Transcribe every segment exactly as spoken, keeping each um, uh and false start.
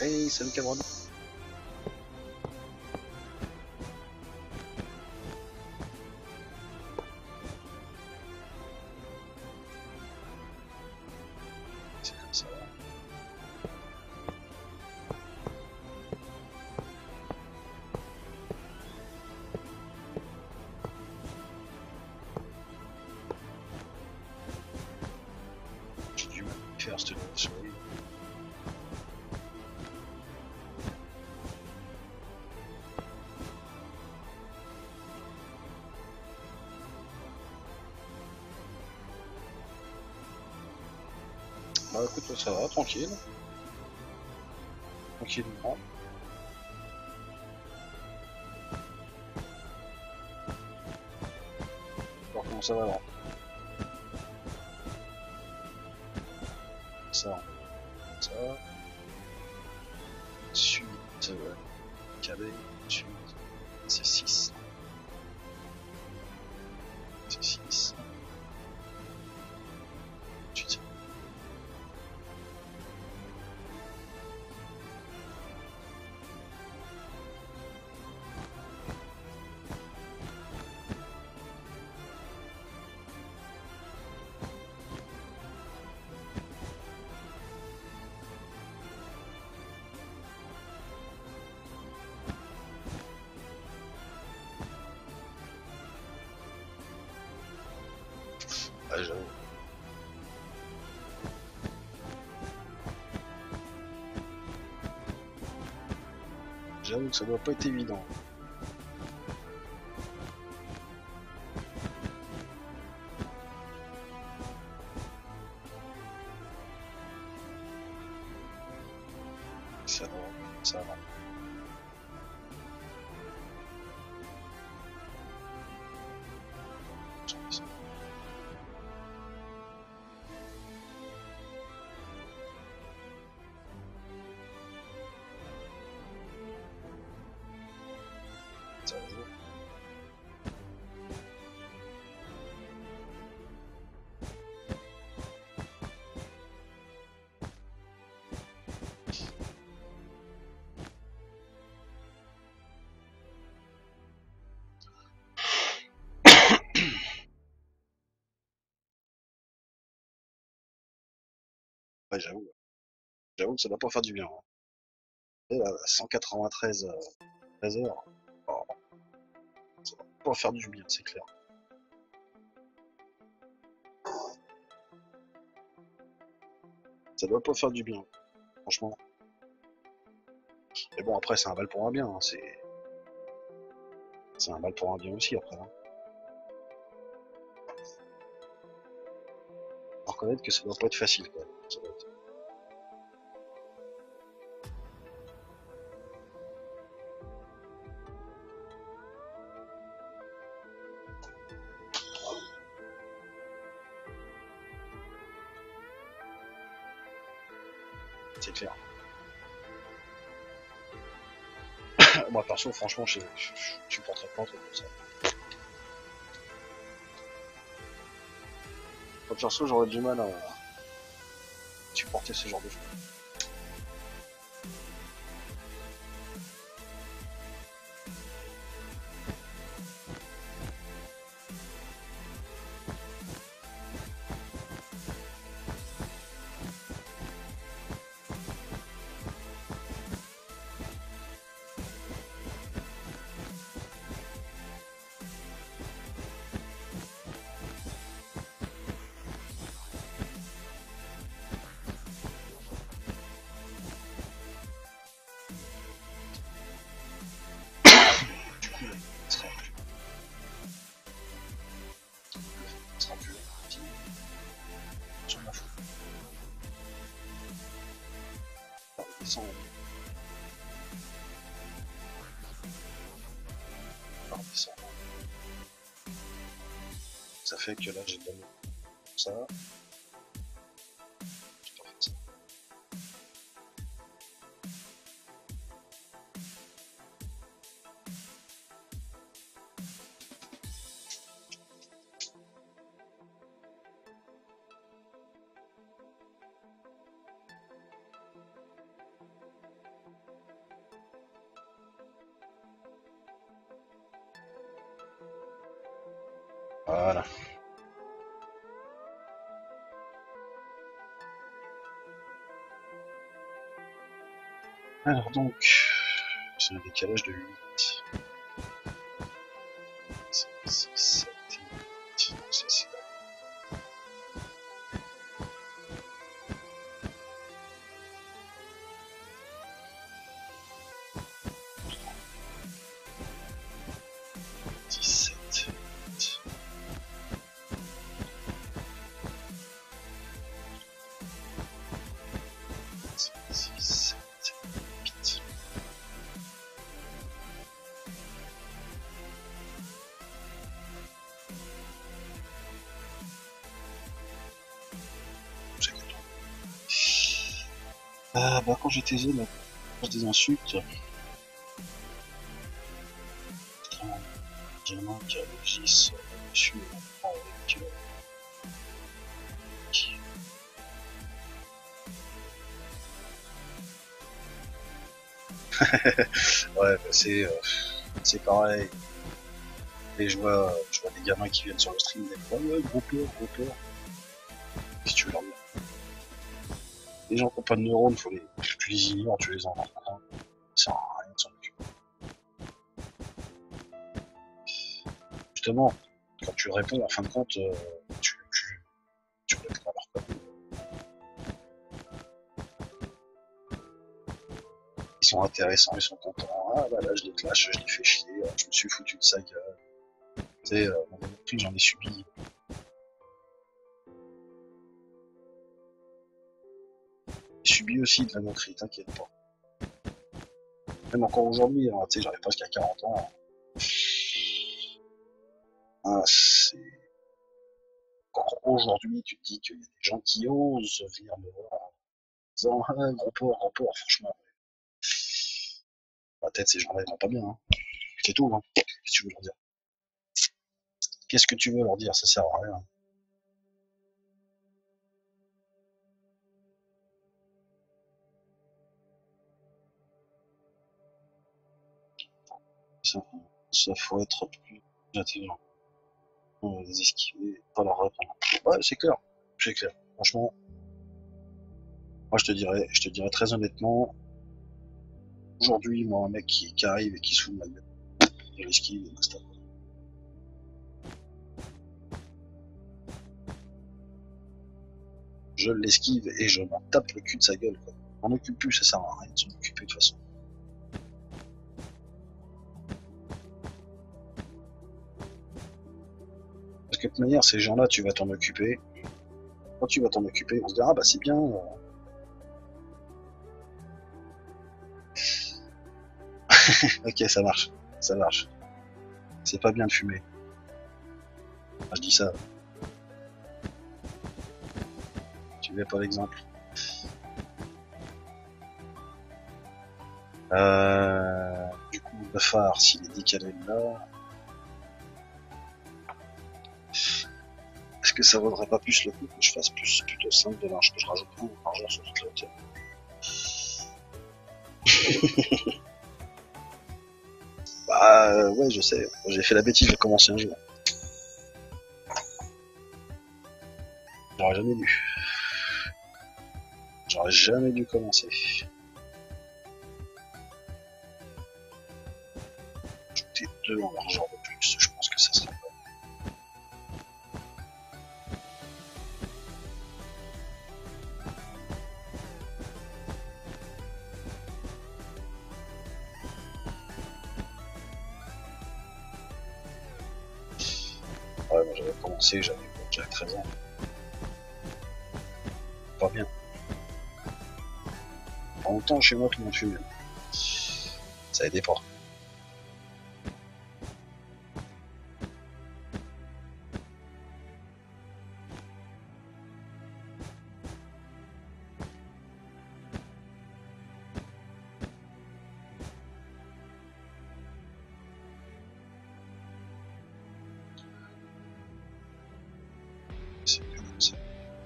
Hey, salut Cameron. C'est comme ça. J'ai dû faire cette souris. Bah écoute, ça va, tranquille. Tranquillement. Alors comment ça va là? Ça, ça. Suite, euh, cadet, suite, c'est six. C'est six. Ensuite, ah, j'avoue. J'avoue que ça doit pas être évident. Ça va, ça va. Ça va jouer. Ouais, j'avoue. J'avoue que ça doit pas faire du bien. Hein. Et là, cent quatre-vingt-treize euh, heures. Oh, ça doit pas faire du bien, c'est clair. Ça doit pas faire du bien, franchement. Mais bon, après, c'est un mal pour un bien. Hein. C'est c'est un mal pour un bien aussi, après. Hein. Faut reconnaître que ça doit pas être facile, quoi. Ça doit être... C'est clair. Moi, perso, franchement, je, je, je supporterais pas un truc comme ça. Moi, perso, j'aurais du mal à supporter ce genre de choses. Du coup, il sera plus, il sera plus petit sur la faute. On va descendre. On va descendre. Ça fait que là, j'ai donné ça. J'ai pas fait ça. Voilà. Alors donc, c'est un décalage de huit. six, sept, huit, c'est ça. dix-sept, huit. six, sept, huit. Ah bah quand j'étais jeune, à des insultes, un gamin qui réagisse dessus avec euh, ouais, bah c'est euh, c'est pareil. Et je vois, je vois des gamins qui viennent sur le stream, des fois, ouais, gros peur, gros peur. Si tu veux leur dire. Les gens qui n'ont pas de neurones, faut les, tu les ignores, tu les en rends. Ça sert à rien de s'en occuper. Justement, quand tu réponds, en fin de compte, euh, tu, tu, tu réponds à leur conneries. Ils sont intéressants, ils sont contents. Ah bah là, je les clash, je les fais chier, je me suis foutu de sa gueule. Tu sais, euh, mon monoprix, j'en ai subi. J'ai subi aussi de la moquerie, t'inquiète pas. Même encore aujourd'hui, hein, tu sais, j'arrive presque à quarante ans. Hein. Ah, c'est... Encore aujourd'hui, tu te dis qu'il y a des gens qui osent venir me voir en disant « Ah, gros porc, gros porc, franchement. » La tête, ces gens-là, ils vont pas bien. Hein. C'est tout, hein. Qu'est-ce que tu veux leur dire? Qu'est-ce que tu veux leur dire? Ça sert à rien. Ça, ça faut être plus intelligent. On va les esquiver, pas leur répondre. Ouais, c'est clair. C'est clair. Franchement, moi je te dirais, je te dirais très honnêtement, aujourd'hui, moi, un mec qui, qui arrive et qui se fout de ma gueule, je l'esquive et basta. Je l'esquive et je m'en tape le cul de sa gueule, quoi. On occupe plus, ça sert à rien de s'en occuper de toute façon. Parce que de toute manière, ces gens-là, tu vas t'en occuper. Quand tu vas t'en occuper, on se dira, ah bah c'est bien. Euh... ok, ça marche. Ça marche. C'est pas bien de fumer. Moi, je dis ça. Tu veux pas l'exemple. Euh... Du coup, le phare, s'il est décalé là... Est-ce que ça vaudrait pas plus le coup que je fasse plus plutôt cinq de linge, que je rajoute un par jour sur toute la hauteur? Bah euh, ouais, je sais. J'ai fait la bêtise de commencer un jour. J'aurais jamais dû. J'aurais jamais dû commencer. Ajouter deux en largeur de plus, je pense que ça serait pas. Ouais, moi j'avais commencé, j'avais treize ans. Pas bien. En même temps, chez moi, tout le monde fume. Ça aidait pas. C'est mieux comme ça.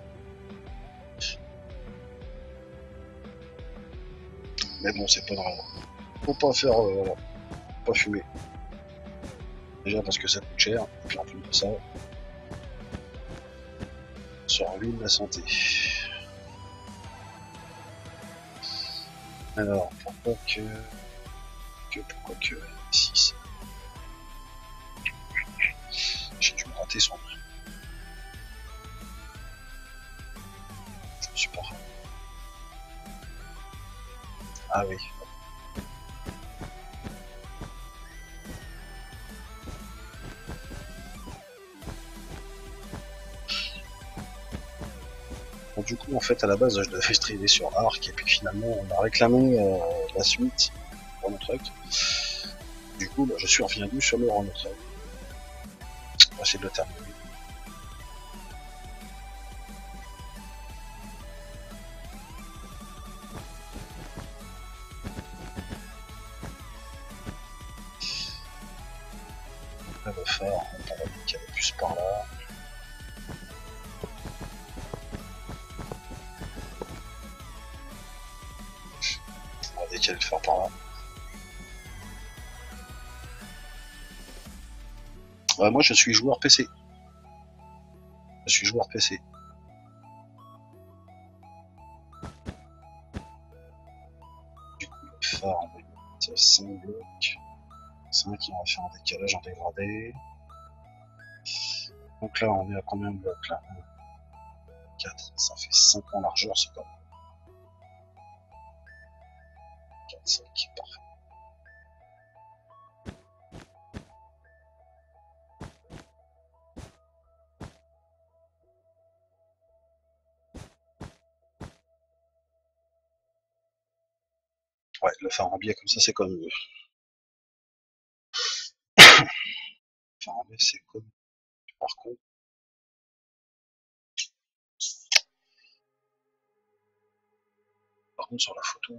Mais bon, c'est pas grave. Faut pas faire, euh, voilà. Faut pas fumer. Déjà parce que ça coûte cher, et puis en plus de ça, sur l'huile de la santé. Alors, pourquoi que... que pourquoi que... ici, j'ai dû me rater son... Je me suis pas... Ah oui. Bon, du coup, en fait, à la base, je devais streamer sur Arc, et puis finalement, on a réclamé euh, la suite pour notre truc. Du coup, bah, je suis revenu sur le Round Truck. On va essayer de le terminer. On va faire, on va décaler plus par là. On va décaler le faire par là. Ouais, moi je suis joueur P C. Je suis joueur P C. Du coup, le phare, on va mettre cinq blocs. cinq, on va faire un décalage en dégradé. Donc là, on est à combien de blocs là? quatre, ça fait cinq en largeur, c'est pas mal. quatre, cinq, parfait. Ouais, le phare en biais comme ça, c'est comme mieux. Le phare en biais, c'est comme. Par contre. Par contre, sur la photo.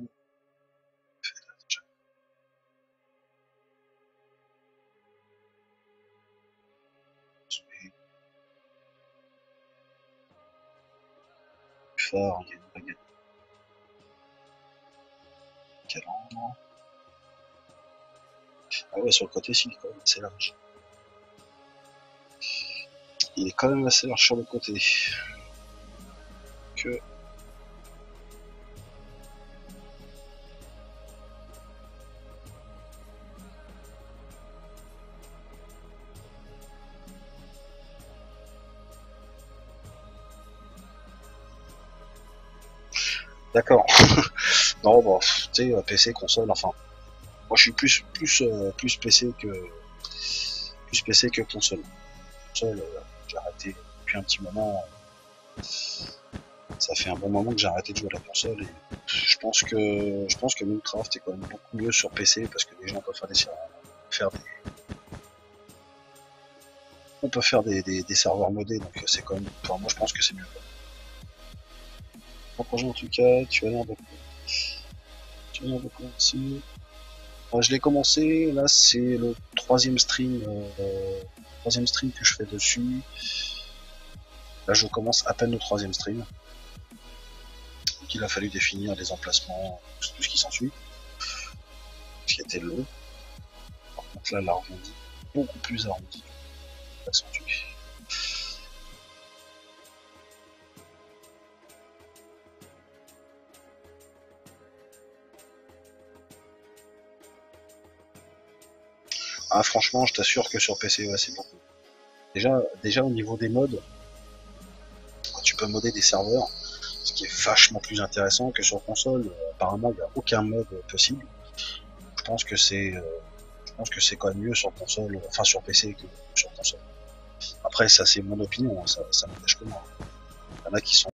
Le phare, il y a une baguette. Calandre. Ah ouais, sur le côté, si, il est quand même assez large. Il est quand même assez large sur le côté. Que... D'accord. Non, bon, tu sais, P C, console, enfin. Moi, je suis plus, plus, euh, plus P C que, plus P C que console. Console, euh, j'ai arrêté depuis un petit moment. Ça fait un bon moment que j'ai arrêté de jouer à la console. Et je pense que, je pense que Minecraft est quand même beaucoup mieux sur P C parce que les gens peuvent faire des, faire des, on peut faire des, des, des serveurs modés, donc c'est quand même, enfin, moi je pense que c'est mieux. Bon projet en tout cas, tu as l'air de, tu as l'air de commencer. Enfin, je l'ai commencé, là c'est le troisième stream, euh, troisième stream que je fais dessus. Là je commence à peine le troisième stream. Donc il a fallu définir les emplacements, tout ce qui s'ensuit. Ce qui était long. Par contre là l'arrondi, beaucoup plus arrondi. Accentué. Ah franchement je t'assure que sur P C ouais, c'est beaucoup. Déjà, déjà au niveau des modes, tu peux modder des serveurs, ce qui est vachement plus intéressant que sur console. Apparemment il n'y a aucun mode possible. Je pense que c'est euh, je pense que c'est quand même mieux sur console, enfin sur P C que sur console. Après ça c'est mon opinion, hein, ça, ça m'empêche que moi. Il y en a qui sont